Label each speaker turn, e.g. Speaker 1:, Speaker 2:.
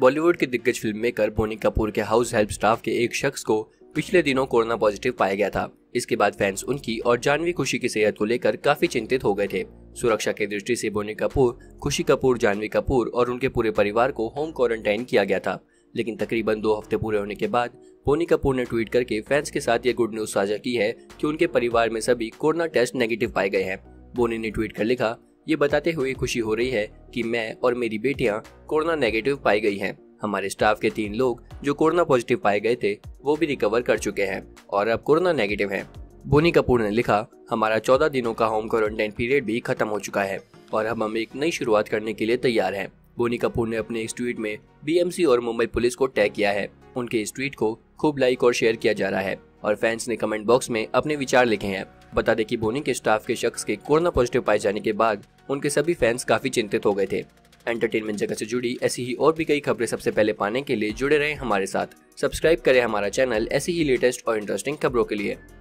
Speaker 1: बॉलीवुड के दिग्गज film maker Boney Kapoor के हाउस हेल्प स्टाफ के एक शख्स को पिछले दिनों कोरोना पॉजिटिव पाया गया था। इसके बाद फैंस उनकी और जानवी खुशी की सेहत को लेकर काफी चिंतित हो गए थे। सुरक्षा की दृष्टि से बोनी कपूर, खुशी कपूर, जानवी कपूर और उनके पूरे परिवार को होम क्वारंटाइन किया गया था। लेकिन तकरीबन 2 हफ्ते पूरे होने के बाद बोनी कपूर ने ट्वीट करके फैंस के साथ ये गुड न्यूज साझा की है कि उनके परिवार में सभी कोरोना टेस्ट नेगेटिव पाए गए हैं। बोनी ने ट्वीट कर लिखा, ये बताते हुए खुशी हो रही है कि मैं और मेरी बेटियां कोरोना नेगेटिव पाई गई हैं। हमारे स्टाफ के 3 लोग जो कोरोना पॉजिटिव पाए गए थे वो भी रिकवर कर चुके हैं और अब कोरोना नेगेटिव हैं। बोनी कपूर ने लिखा, हमारा 14 दिनों का होम क्वारंटाइन पीरियड भी खत्म हो चुका है और अब हम एक नई शुरुआत करने के लिए तैयार हैं। बोनी कपूर ने अपने इस ट्वीट में बीएमसी और मुंबई पुलिस को टैग किया है। उनके इस ट्वीट को खूब लाइक और शेयर किया जा रहा है और फैंस ने कमेंट बॉक्स में अपने विचार लिखे हैं। बता दें कि बोनी के स्टाफ के शख्स के कोरोना पॉजिटिव पाए जाने के बाद उनके सभी फैंस काफी चिंतित हो गए थे। एंटरटेनमेंट जगत से जुड़ी ऐसी ही और भी कई खबरें सबसे पहले पाने के लिए जुड़े रहें हमारे साथ। सब्सक्राइब करें हमारा चैनल ऐसी ही लेटेस्ट और इंटरेस्टिंग खबरों के लिए।